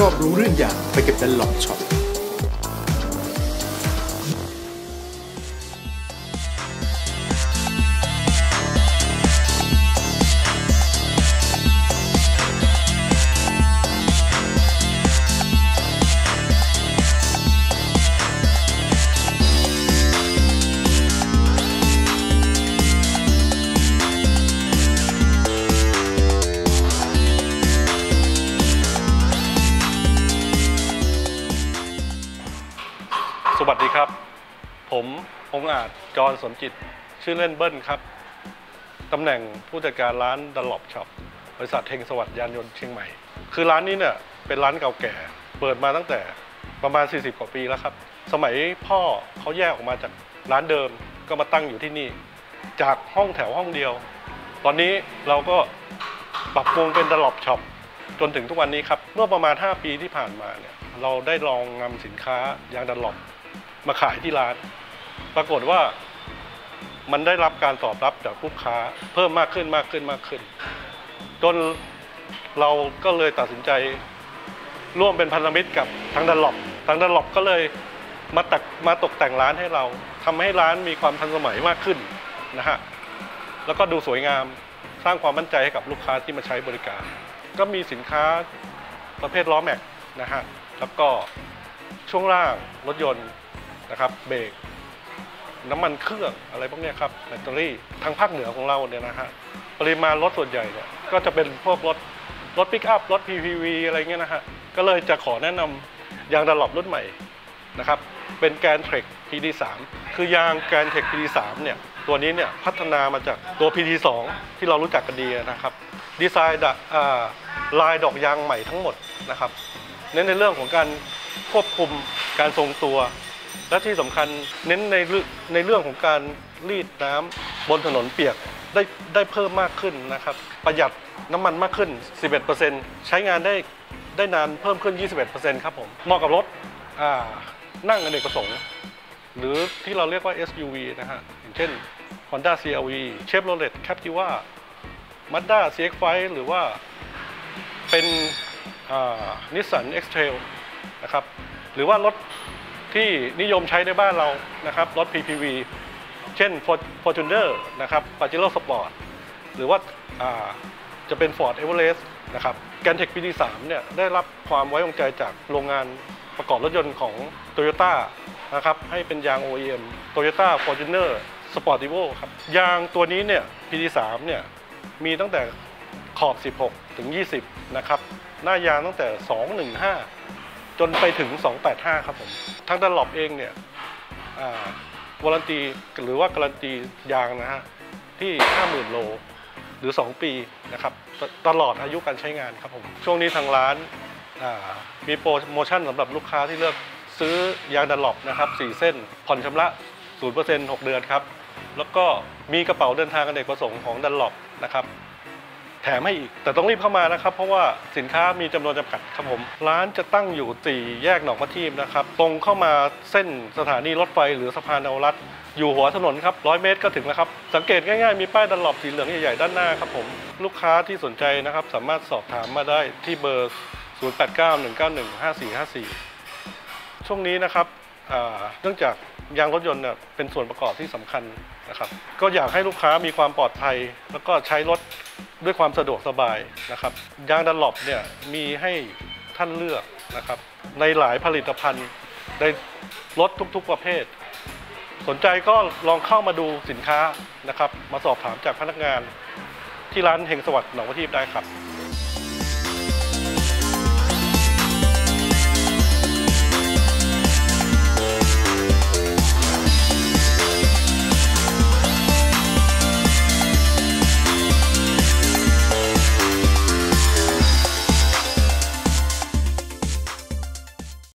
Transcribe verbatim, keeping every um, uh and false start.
อบรู้เรื่องยางไปกับดันล็อปช็อปสวัสดีครับผมองค์อาจจรสมจิตชื่อเล่นเบิ้ลครับตำแหน่งผู้จัดการร้านดันล็อปช็อปบริษัทเฮงสวัสดิ์ยานยนต์เชียงใหม่คือร้านนี้เนี่ยเป็นร้านเก่าแก่เปิดมาตั้งแต่ประมาณสี่สิบกว่าปีแล้วครับสมัยพ่อเขาแยกออกมาจากร้านเดิมก็มาตั้งอยู่ที่นี่จากห้องแถวห้องเดียวตอนนี้เราก็ปรับปรุงเป็นดันล็อปช็อปจนถึงทุกวันนี้ครับเมื่อประมาณห้าปีที่ผ่านมาเนี่ยเราได้ลองนำสินค้ายางดันล็อปมาขายที่ร้านปรากฏว่ามันได้รับการตอบรับจากลูกค้าเพิ่มมากขึ้นมากขึ้นมากขึ้นจนเราก็เลยตัดสินใจร่วมเป็นพันธมิตรกับทางดันล็อปทางดันล็อปก็เลยมาตักมาตกแต่งร้านให้เราทำให้ร้านมีความทันสมัยมากขึ้นนะฮะแล้วก็ดูสวยงามสร้างความมั่นใจให้กับลูกค้าที่มาใช้บริการก็มีสินค้าประเภทล้อแม็กนะฮะแล้วก็ช่วงล่างรถยนต์นะครับเบรกน้ำมันเครื่องอะไรพวกนี้ครับแบตเตอรี่ทางภาคเหนือของเราเนี่ยนะฮะปริมาณรถส่วนใหญ่เนี่ยก็จะเป็นพวกรถรถปิกอัพรถ พี พี วี อะไรเงี้ยนะฮะก็เลยจะขอแนะนำยางดันล็อปรุ่นใหม่นะครับเป็นแกนเทรค พี ดี สาม คือยางแกนเทรค พี ดี สาม เนี่ยตัวนี้เนี่ยพัฒนามาจากตัว พี ดี สอง ที่เรารู้จักกันดีนะครับดีไซน์ลายดอกยางใหม่ทั้งหมดนะครับเน้นในเรื่องของการควบคุมการทรงตัวและที่สำคัญเน้นในในเรื่องของการรีดน้ำบนถนนเปียกได้ได้เพิ่มมากขึ้นนะครับประหยัดน้ำมันมากขึ้น สิบเอ็ดเปอร์เซ็นต์ ใช้งานได้ได้นานเพิ่มขึ้น ยี่สิบเอ็ดเปอร์เซ็นต์ ครับผมเหมาะกับรถนั่งอเนกประสงค์หรือที่เราเรียกว่า เอส ยู วี นะฮะอย่างเช่น Honda ซี อาร์ วี Chevrolet Captiva Mazda ซี เอ็กซ์ ไฟว์ หรือว่าเป็นNissan X-Trail นะครับหรือว่ารถที่นิยมใช้ในบ้านเรานะครับรถ พี พี วี เช่น Fortuner นะครับ Pajero Sport หรือว่าจะเป็น Ford Everest นะครับ Gantech พี ดี สาม เนี่ยได้รับความไว้วางใจจากโรงงานประกอบรถยนต์ของ Toyota นะครับให้เป็นยาง โอ อี เอ็ม Toyota Fortuner Sportivo ครับยางตัวนี้เนี่ย พี ดี สาม เนี่ยมีตั้งแต่ขอบสิบหกถึงยี่สิบนะครับหน้ายางตั้งแต่สองหนึ่งห้าจนไปถึงสองแปดห้าครับผมทางดันล็อปเองเนี่ยวารันตีหรือว่าการันตียางนะฮะที่ ห้าหมื่น โลหรือสองปีนะครับตลอดอายุการใช้งานครับผมช่วงนี้ทางร้านมีโปรโมชั่นสำหรับลูกค้าที่เลือกซื้อยางดันล็อปนะครับสี่เส้นผ่อนชำระ ศูนย์เปอร์เซ็นต์ หกเดือนครับแล้วก็มีกระเป๋าเดินทางอเนกประสงค์ของดันล็อปนะครับแถมให้อีกแต่ต้องรีบเข้ามานะครับเพราะว่าสินค้ามีจำนวนจำกัดครับผมร้านจะตั้งอยู่สี่แยกหนองมะทีมนะครับตรงเข้ามาเส้นสถานีรถไฟหรือสะพานนวรัตน์อยู่หัวถนนครับร้อยเมตรก็ถึงแล้วครับสังเกตง่ายๆมีป้ายดันล็อปสีเหลืองใหญ่ๆด้านหน้าครับผมลูกค้าที่สนใจนะครับสามารถสอบถามมาได้ที่เบอร์ศูนย์ แปด เก้า หนึ่ง เก้า หนึ่ง ห้า สี่ ห้า สี่ช่วงนี้นะครับเนื่องจากยางรถยนต์เนี่ยเป็นส่วนประกอบที่สำคัญนะครับก็อยากให้ลูกค้ามีความปลอดภัยแล้วก็ใช้รถด้วยความสะดวกสบายนะครับยางดันล็อปเนี่ยมีให้ท่านเลือกนะครับในหลายผลิตภัณฑ์ในรถทุกๆประเภทสนใจก็ลองเข้ามาดูสินค้านะครับมาสอบถามจากพนักงานที่ร้านเฮงสวัสดิ์หนองมะทีมได้ครับ